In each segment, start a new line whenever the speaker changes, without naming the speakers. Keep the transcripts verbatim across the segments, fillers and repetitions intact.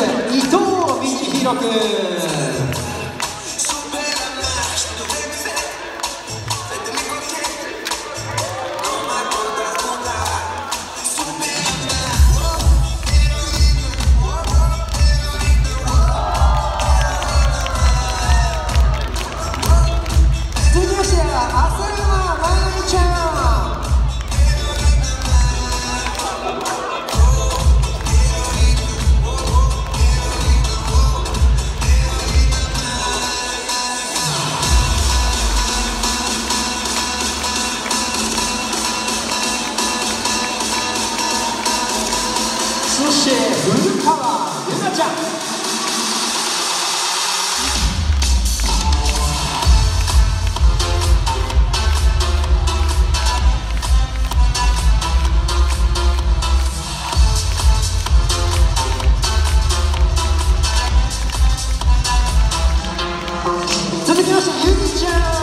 伊藤道弘君。そして古川ゆなちゃん。続きましてゆみちゃん。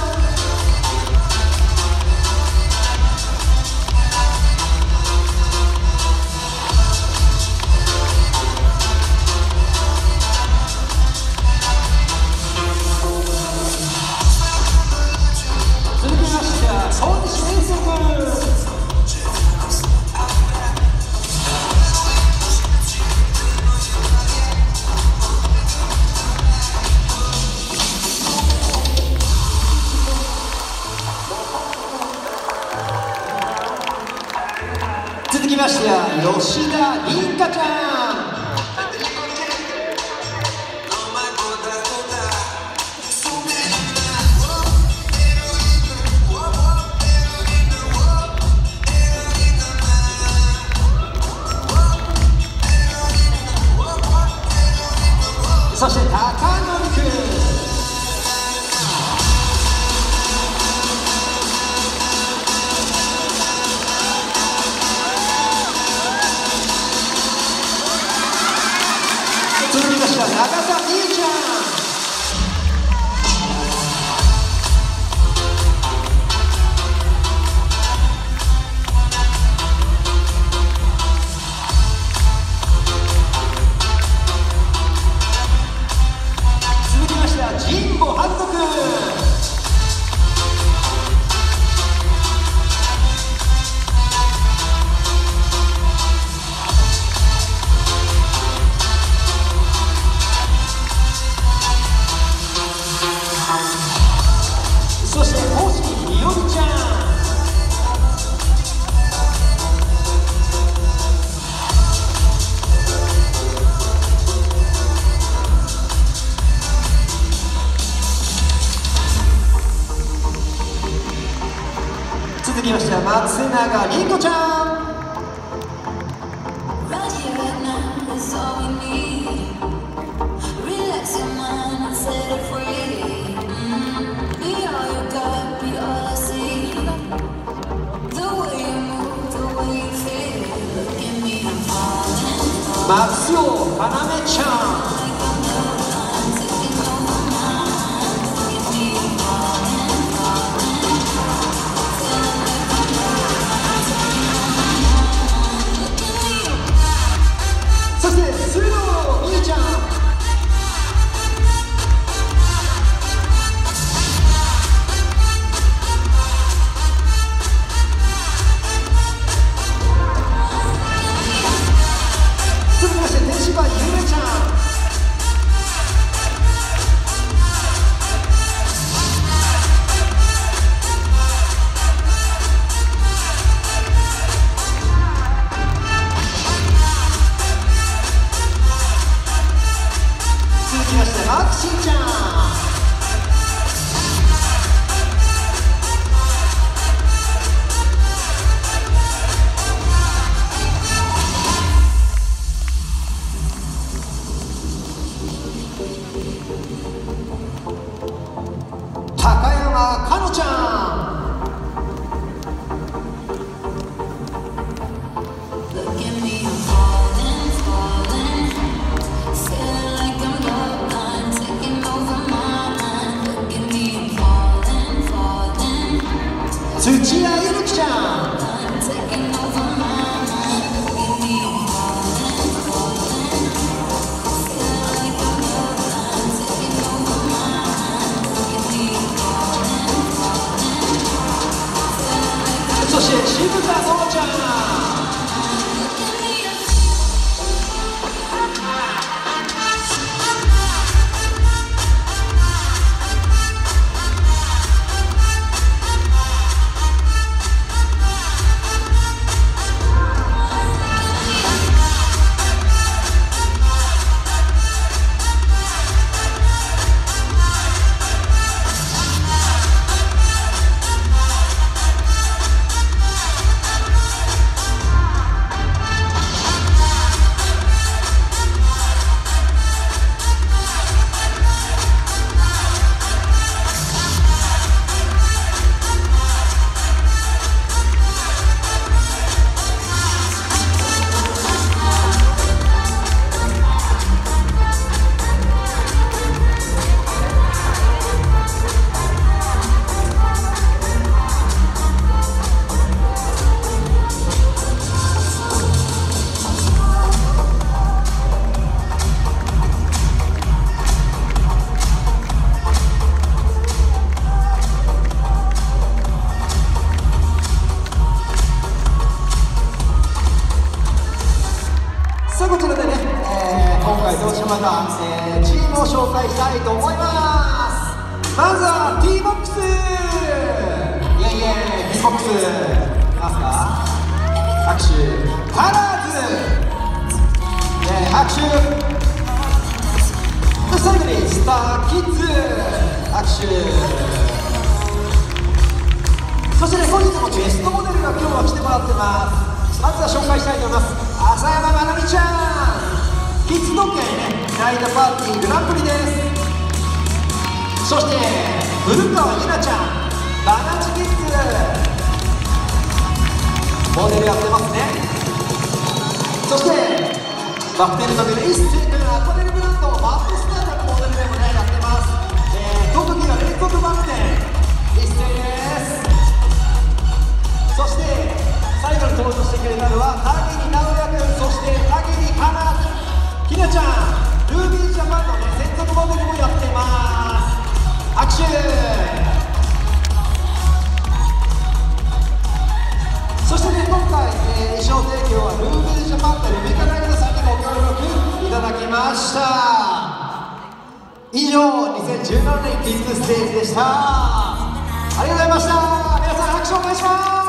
続きましては吉田凛香ちゃん。そして高典君。続きましては長田美優ちゃん。続きましては神保春人君。そして星ひよりちゃん。続きましては松永凛子ちゃん。松尾かなめちゃん。そして須藤美優ちゃん。続きまして手芝ゆめちゃん。続きましてマクシンちゃん。高山かのちゃん。土屋ゆるきちゃん。 静香ののちゃん。さあこちらでね、えー、今回どうしました、えー、チームを紹介したいと思います。まずは T ボックス、イエイイエイ T ボックスいますか。拍手。カラーズ、イエイ拍手。そして最後にスターキッズ、拍手。そしてね、本日もゲストモデルが今日は来てもらってます。まずは紹介したいと思います。浅山まなみちゃん、キッズドッグね、ナイトパーティーグランプリです。そして古川ゆなちゃん、バナチキッズモデルやってますね。そしてバクテルのビル一星君、アパレルブランドマップスターのモデルでもねやってます。えー、特技は連続バクテン一星です。そして最後に登場してくれたのは田切直也君、そして田切かなひなちゃん、ルービージャパンの、ね、専属モデルもやってます。拍手。そしてね、今回、えー、衣装提供はルービージャパンというメカナイトさんにご協力いただきました。以上にせんじゅうななねんキッズステージでした。ありがとうございました。皆さん拍手お願いします。